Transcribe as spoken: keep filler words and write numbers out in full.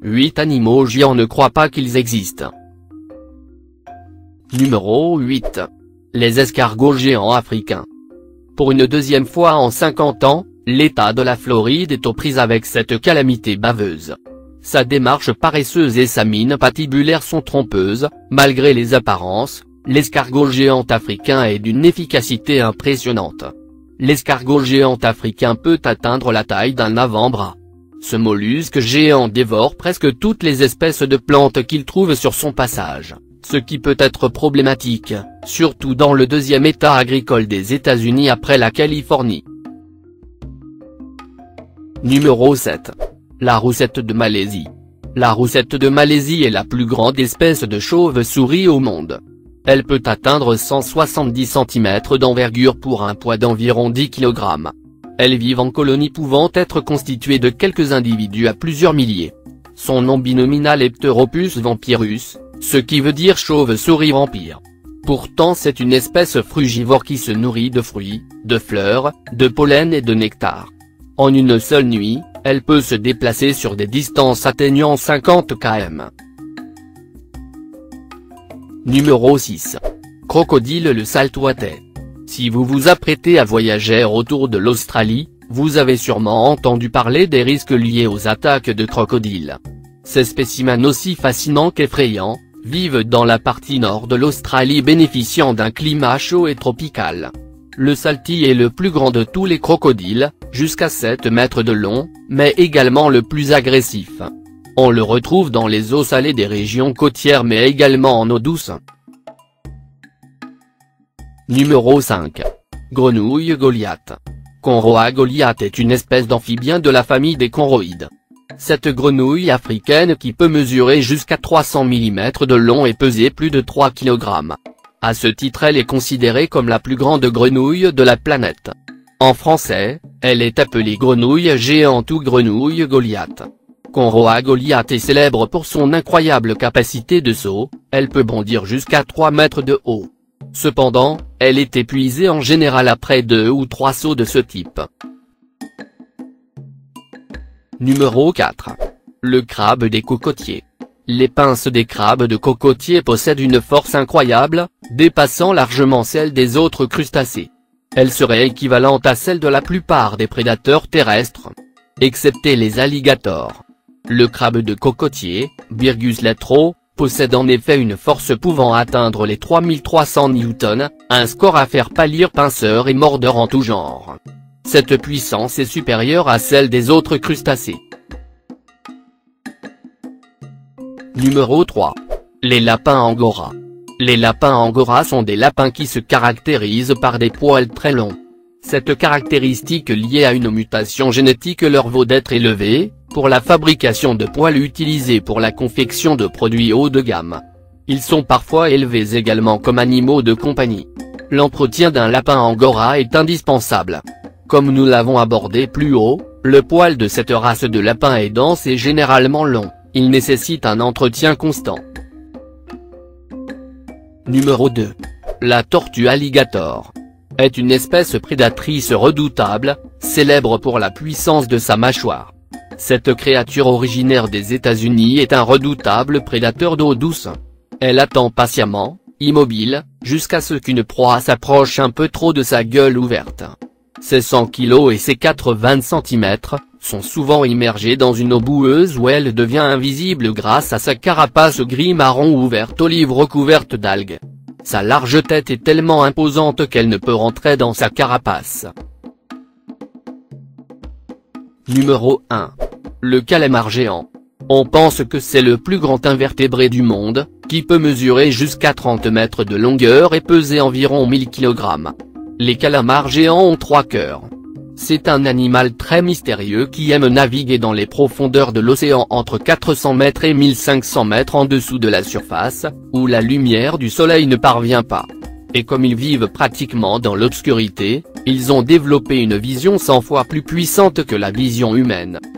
huit animaux géants ne croient pas qu'ils existent. Numéro huit. Les escargots géants africains. Pour une deuxième fois en cinquante ans, l'État de la Floride est aux prises avec cette calamité baveuse. Sa démarche paresseuse et sa mine patibulaire sont trompeuses, malgré les apparences. L'escargot géant africain est d'une efficacité impressionnante. L'escargot géant africain peut atteindre la taille d'un avant-bras. Ce mollusque géant dévore presque toutes les espèces de plantes qu'il trouve sur son passage, ce qui peut être problématique, surtout dans le deuxième état agricole des États-Unis après la Californie. Numéro sept. La roussette de Malaisie. La roussette de Malaisie est la plus grande espèce de chauve-souris au monde. Elle peut atteindre cent soixante-dix centimètres d'envergure pour un poids d'environ dix kilogrammes. Elles vivent en colonies pouvant être constituées de quelques individus à plusieurs milliers. Son nom binominal est Pteropus vampirus, ce qui veut dire chauve-souris vampire. Pourtant c'est une espèce frugivore qui se nourrit de fruits, de fleurs, de pollen et de nectar. En une seule nuit, elle peut se déplacer sur des distances atteignant cinquante kilomètres. Numéro six. Crocodile le saltwater. Si vous vous apprêtez à voyager autour de l'Australie, vous avez sûrement entendu parler des risques liés aux attaques de crocodiles. Ces spécimens aussi fascinants qu'effrayants, vivent dans la partie nord de l'Australie bénéficiant d'un climat chaud et tropical. Le salty est le plus grand de tous les crocodiles, jusqu'à sept mètres de long, mais également le plus agressif. On le retrouve dans les eaux salées des régions côtières mais également en eau douce. Numéro cinq. Grenouille Goliath. Conroa goliath est une espèce d'amphibien de la famille des conroïdes. Cette grenouille africaine qui peut mesurer jusqu'à trois cents millimètres de long et peser plus de trois kilogrammes. À ce titre elle est considérée comme la plus grande grenouille de la planète. En français, elle est appelée grenouille géante ou grenouille Goliath. Conroa goliath est célèbre pour son incroyable capacité de saut, elle peut bondir jusqu'à trois mètres de haut. Cependant, elle est épuisée en général après deux ou trois sauts de ce type. Numéro quatre. Le crabe des cocotiers. Les pinces des crabes de cocotier possèdent une force incroyable, dépassant largement celle des autres crustacés. Elle serait équivalente à celle de la plupart des prédateurs terrestres, excepté les alligators. Le crabe de cocotier, Birgus latro, possède en effet une force pouvant atteindre les trois mille trois cents newtons, un score à faire pâlir pinceurs et mordeurs en tout genre. Cette puissance est supérieure à celle des autres crustacés. Numéro trois. Les lapins angora. Les lapins angora sont des lapins qui se caractérisent par des poils très longs. Cette caractéristique liée à une mutation génétique leur vaut d'être élevés, pour la fabrication de poils utilisés pour la confection de produits haut de gamme. Ils sont parfois élevés également comme animaux de compagnie. L'entretien d'un lapin angora est indispensable. Comme nous l'avons abordé plus haut, le poil de cette race de lapin est dense et généralement long, il nécessite un entretien constant. Numéro deux. La tortue alligator. Est une espèce prédatrice redoutable, célèbre pour la puissance de sa mâchoire. Cette créature originaire des États-Unis est un redoutable prédateur d'eau douce. Elle attend patiemment, immobile, jusqu'à ce qu'une proie s'approche un peu trop de sa gueule ouverte. Ses cent kilos et ses quatre-vingts centimètres, sont souvent immergés dans une eau boueuse où elle devient invisible grâce à sa carapace gris-marron ouverte olive recouverte d'algues. Sa large tête est tellement imposante qu'elle ne peut rentrer dans sa carapace. Numéro un. Le calamar géant. On pense que c'est le plus grand invertébré du monde, qui peut mesurer jusqu'à trente mètres de longueur et peser environ mille kilogrammes. Les calamars géants ont trois cœurs. C'est un animal très mystérieux qui aime naviguer dans les profondeurs de l'océan entre quatre cents mètres et mille cinq cents mètres en dessous de la surface, où la lumière du soleil ne parvient pas. Et comme ils vivent pratiquement dans l'obscurité, ils ont développé une vision cent fois plus puissante que la vision humaine.